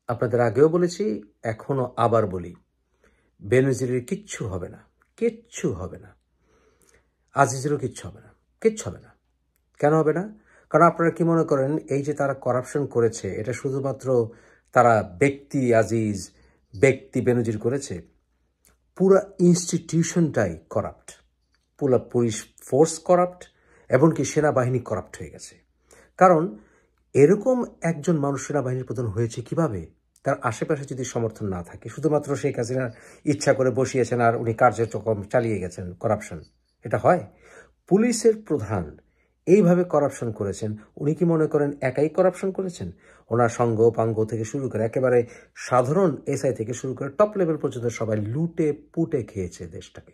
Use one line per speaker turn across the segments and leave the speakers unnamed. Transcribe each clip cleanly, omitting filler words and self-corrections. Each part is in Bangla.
আপনাদের আগেও বলেছি, এখনো আবার বলি, বেনজিরের কিচ্ছু হবে না, কিচ্ছু হবে না। আজিজেরও কিচ্ছু হবে না, কিচ্ছু হবে না। কেন হবে না? কারণ আপনারা কি মনে করেন এই যে তারা করাপশন করেছে এটা শুধুমাত্র তারা ব্যক্তি আজিজ, ব্যক্তি বেনজির করেছে? পুরো ইনস্টিটিউশনটাই করাপ্ট, পুরো পুলিশ ফোর্স করাপ্ট, এমনকি সেনাবাহিনী করাপ্ট হয়ে গেছে। কারণ এরকম একজন মানুষ সেনাবাহিনীর প্রধান হয়েছে কিভাবে? তার আশেপাশে যদি সমর্থন না থাকে, শুধুমাত্র শেখ হাসিনা ইচ্ছা করে বসিয়েছেন আর উনি কার্যক্রম চালিয়ে গেছেন করাপশন, এটা হয়? পুলিশের প্রধান এইভাবে করাপশন করেছেন, উনি কি মনে করেন একাই করাপশন করেছেন? ওনার সঙ্গ পাঙ্গ থেকে শুরু করে একেবারে সাধারণ এসআই থেকে শুরু করে টপ লেভেল পর্যন্ত সবাই লুটে পুটে খেয়েছে দেশটাকে।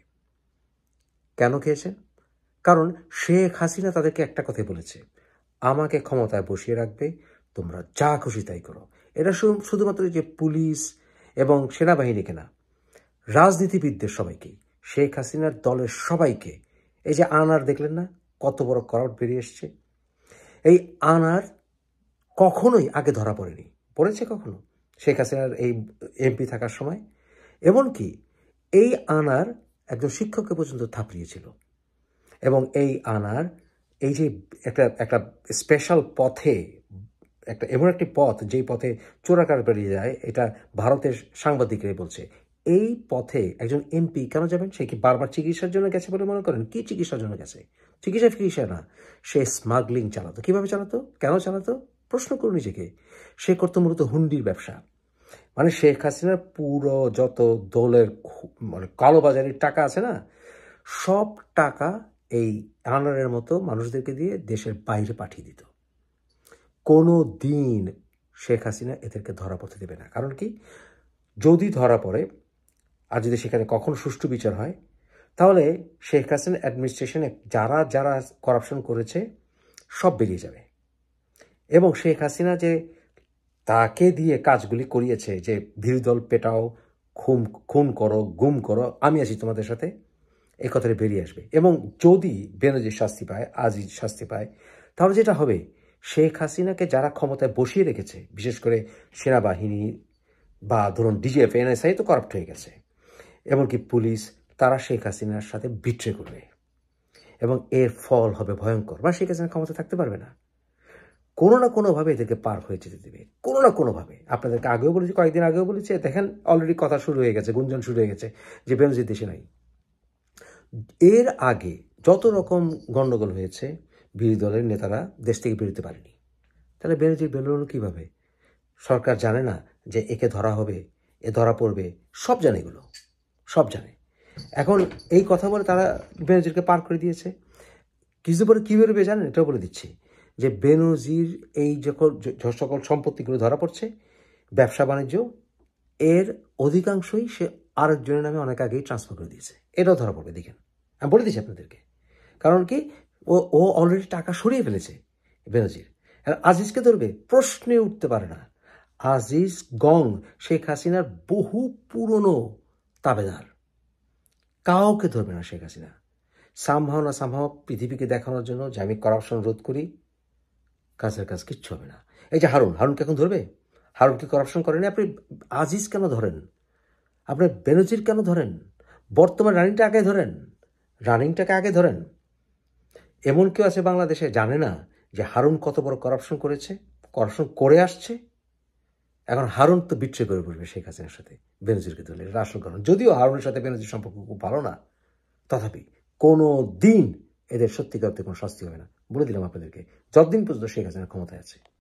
কেন খেয়েছেন? কারণ শেখ হাসিনা তাদেরকে একটা কথাই বলেছে, আমাকে ক্ষমতায় বসিয়ে রাখবে, তোমরা যা খুশি তাই করো। এটা শুধুমাত্র যে পুলিশ এবং সেনাবাহিনীকে না, রাজনীতিবিদদের সবাইকেই, শেখ হাসিনার দলের সবাইকে। এই যে আনার দেখলেন না কত বড় করাপ্ট বেরিয়ে এসছে? এই আনার কখনোই আগে ধরা পড়েনি, পড়েছে কখনো শেখ হাসিনার এই এমপি থাকার সময়? এমনকি এই আনার একজন শিক্ষককে পর্যন্ত থাপড়িয়েছিল। এবং এই আনার এই যে একটা একটা স্পেশাল পথে, একটা এমন একটি পথ যেই পথে চোরাকার বেরিয়ে যায়, এটা ভারতের সাংবাদিকরাই বলছে। এই পথে একজন এমপি কেন যাবেন? সে কি বারবার চিকিৎসার জন্য গেছে বলে মনে করেন? কি চিকিৎসার জন্য গেছে? চিকিৎসা না, সে স্মাগলিং চালাতো। কিভাবে চালাতো? কেন চালাতো? প্রশ্ন করুন নিজেকে। সে করতো মূলত হুন্ডির ব্যবসা। মানে শেখ হাসিনার পুরো যত দলের মানে কালোবাজারির টাকা আছে না, সব টাকা এই আনারের মতো মানুষদেরকে দিয়ে দেশের বাইরে পাঠিয়ে দিত। কোনো দিন শেখ হাসিনা এদেরকে ধরা পড়তে দেবে না। কারণ কি? যদি ধরা পড়ে আর যদি সেখানে কখনো সুষ্ঠু বিচার হয়, তাহলে শেখ হাসিনা অ্যাডমিনিস্ট্রেশনে যারা যারা করাপশন করেছে সব বেরিয়ে যাবে। এবং শেখ হাসিনা যে তাকে দিয়ে কাজগুলি করিয়েছে, যে বিরোধী দল পেটাও, খুন করো, গুম করো, আমি আছি তোমাদের সাথে, এই কথাটা বেরিয়ে আসবে। এবং যদি বেনজির শাস্তি পায়, আজিজ শাস্তি পায়, তাহলে যেটা হবে, শেখ হাসিনাকে যারা ক্ষমতায় বসিয়ে রেখেছে, বিশেষ করে সেনাবাহিনী বা ধরুন ডিজিএফ, এনএসআই তো করাপ্ট হয়ে গেছে, এমনকি পুলিশ, তারা শেখ হাসিনার সাথে বিট্রে করবে এবং এর ফল হবে ভয়ঙ্কর। বা শেখ হাসিনা ক্ষমতা থাকতে পারবে না। কোনো না কোনোভাবে এদেরকে পার হয়ে যেতে দেবে, কোনো না কোনোভাবে। আপনাদেরকে আগেও বলেছি, কয়েকদিন আগেও বলেছি, দেখেন অলরেডি কথা শুরু হয়ে গেছে, গুঞ্জন শুরু হয়ে গেছে যে বেনজির দেশে নাই। এর আগে যত রকম গণ্ডগোল হয়েছে, বিরোধী দলের নেতারা দেশ থেকে বেরোতে পারেনি। তাহলে বেনজির বেরোলো কীভাবে? সরকার জানে না যে একে ধরা হবে, এ ধরা পড়বে? সব জানে, এগুলো সব জানে। এখন এই কথা বলে তারা বেনজিরকে পার করে দিয়েছে। কিছু পরে কী বেরোবে জানেন? এটাও বলে দিচ্ছি, যে বেনজির এই যখন সকল সম্পত্তিগুলো ধরা পড়ছে, ব্যবসা বাণিজ্য, এর অধিকাংশই সে আরেকজনের নামে অনেক আগেই ট্রান্সফার করে দিয়েছে। এটাও ধরা পড়বে, দেখেন। আমি বলে দিচ্ছি আপনাদেরকে। কারণ কি? ও অলরেডি টাকা সরিয়ে ফেলেছে বেনজির। আর আজিজকে ধরবে? প্রশ্নে উঠতে পারে না। আজিজ গং শেখ হাসিনার বহু পুরনো তাবেদার, কাউকে ধরবে না শেখ হাসিনা। সামহাও পৃথিবীকে দেখানোর জন্য যে আমি করাপশন রোধ করি, কাজের কাজ কিচ্ছু হবে না। এই যে হারুনকে এখন ধরবে? হারুন কি করাপশন করেনি? আপনি আজিজ কেন ধরেন? আপনি বেনজির কেন ধরেন? বর্তমান রানিংটাকে আগে ধরেন। এমন কেউ আছে বাংলাদেশে জানে না যে হারুন কত বড় করাপশন করেছে, করাপশন করে আসছে? এখন হারুন তো বিট্রে করে বসবে শেখ হাসিনার সাথে, বেনজিরকে ধরলে। এটা আসল কারণ। যদিও হারুনের সাথে বেনজির সম্পর্ক খুব ভালো না, তথাপি কোনো দিন এদের সত্যিকার কোনো শাস্তি হবে না, বলে দিলাম আপনাদেরকে, যতদিন পর্যন্ত শেখ হাসিনা ক্ষমতায় আছে।